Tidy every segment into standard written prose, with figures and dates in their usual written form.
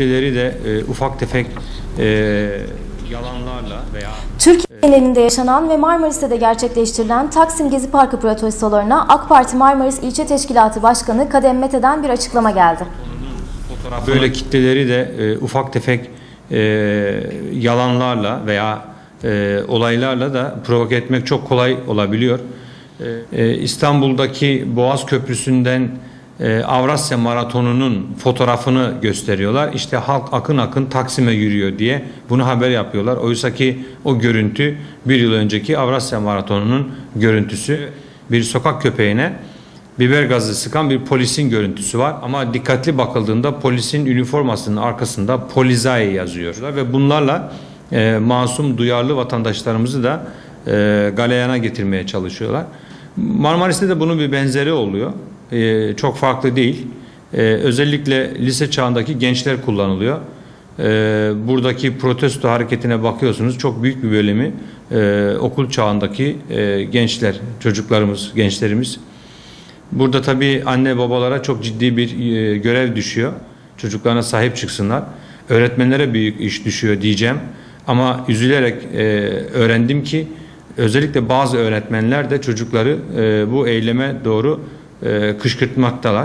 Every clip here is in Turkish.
kitleleri de ufak tefek yalanlarla veya Türkiye genelinde yaşanan ve Marmaris'te de gerçekleştirilen Taksim Gezi Parkı protestolarına AK Parti Marmaris İlçe Teşkilatı Başkanı Kadem Mete'den bir açıklama geldi. Böyle kitleleri de ufak tefek yalanlarla veya olaylarla da provoke etmek çok kolay olabiliyor. İstanbul'daki Boğaz Köprüsü'nden Avrasya Maratonu'nun fotoğrafını gösteriyorlar. İşte halk akın akın Taksim'e yürüyor diye bunu haber yapıyorlar. Oysa ki o görüntü bir yıl önceki Avrasya Maratonu'nun görüntüsü. Bir sokak köpeğine biber gazı sıkan bir polisin görüntüsü var. Ama dikkatli bakıldığında polisin üniformasının arkasında Polizei yazıyor. Ve bunlarla masum, duyarlı vatandaşlarımızı da galeyana getirmeye çalışıyorlar. Marmaris'te de bunun bir benzeri oluyor. Çok farklı değil. Özellikle lise çağındaki gençler kullanılıyor. Buradaki protesto hareketine bakıyorsunuz. Çok büyük bir bölümü okul çağındaki gençler, çocuklarımız, gençlerimiz. Burada tabii anne babalara çok ciddi bir görev düşüyor. Çocuklarına sahip çıksınlar. Öğretmenlere büyük iş düşüyor diyeceğim. Ama üzülerek öğrendim ki özellikle bazı öğretmenler de çocukları bu eyleme doğru kışkırtmaktalar.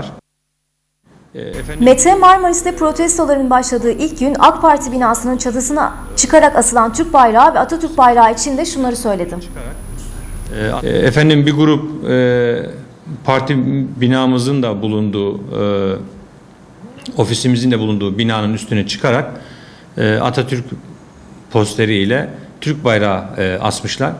Mete, Marmaris'te protestoların başladığı ilk gün AK Parti binasının çatısına çıkarak asılan Türk bayrağı ve Atatürk bayrağı için de şunları söyledi. Efendim bir grup parti binamızın da bulunduğu, ofisimizin de bulunduğu binanın üstüne çıkarak Atatürk posteriyle Türk bayrağı asmışlar.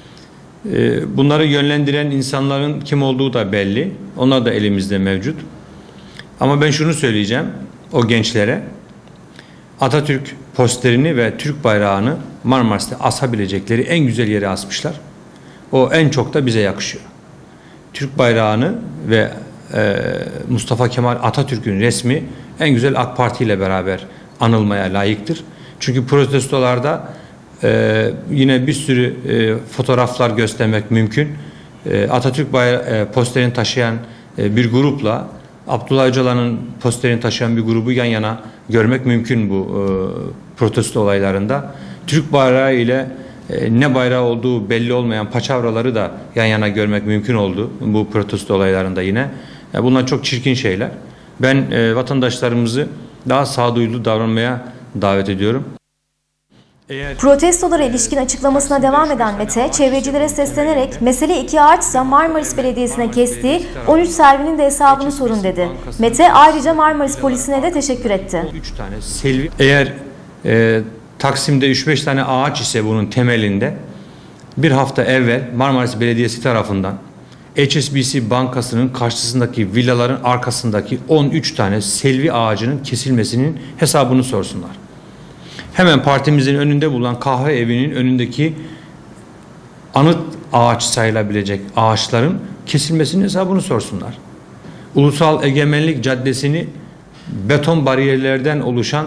Bunları yönlendiren insanların kim olduğu da belli. Onlar da elimizde mevcut. Ama ben şunu söyleyeceğim o gençlere. Atatürk posterini ve Türk bayrağını Marmaris'te asabilecekleri en güzel yere asmışlar. O en çok da bize yakışıyor. Türk bayrağını ve Mustafa Kemal Atatürk'ün resmi en güzel AK Parti ile beraber anılmaya layıktır. Çünkü protestolarda yine bir sürü fotoğraflar göstermek mümkün. Atatürk posterini taşıyan bir grupla Abdullah Öcalan'ın posterini taşıyan bir grubu yan yana görmek mümkün bu protesto olaylarında. Türk bayrağı ile ne bayrağı olduğu belli olmayan paçavraları da yan yana görmek mümkün oldu bu protesto olaylarında yine. Bunlar çok çirkin şeyler. Ben vatandaşlarımızı daha sağduyulu davranmaya davet ediyorum. Protestolara ilişkin açıklamasına devam eden Mete, çevrecilere seslenerek mesele iki ağaçsa Marmaris Belediyesi'ne kestiği 13 servinin de hesabını sorun dedi. Mete ayrıca Marmaris Polisi'ne de teşekkür etti. Eğer Taksim'de 3-5 tane ağaç ise bunun temelinde bir hafta evvel Marmaris Belediyesi tarafından HSBC Bankası'nın karşısındaki villaların arkasındaki 13 tane selvi ağacının kesilmesinin hesabını sorsunlar. Hemen partimizin önünde bulunan kahve evinin önündeki anıt ağaç sayılabilecek ağaçların kesilmesinin hesabını sorsunlar. Ulusal Egemenlik Caddesi'ni beton bariyerlerden oluşan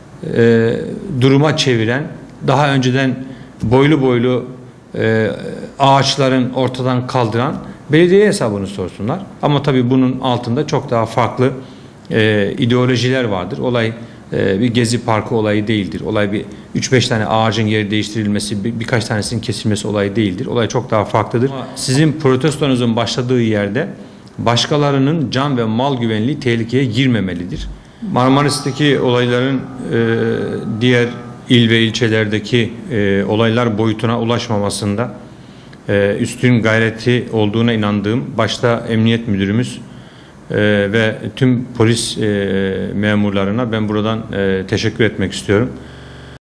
duruma çeviren, daha önceden boylu boylu ağaçların ortadan kaldıran belediye hesabını sorsunlar. Ama tabii bunun altında çok daha farklı ideolojiler vardır. Olay bir gezi parkı olayı değildir. Olay bir 3-5 tane ağacın yeri değiştirilmesi, birkaç tanesinin kesilmesi olayı değildir. Olay çok daha farklıdır. Sizin protestonuzun başladığı yerde başkalarının can ve mal güvenliği tehlikeye girmemelidir. Marmaris'teki olayların diğer il ve ilçelerdeki olaylar boyutuna ulaşmamasında üstün gayreti olduğuna inandığım başta Emniyet Müdürümüz ve tüm polis memurlarına ben buradan teşekkür etmek istiyorum.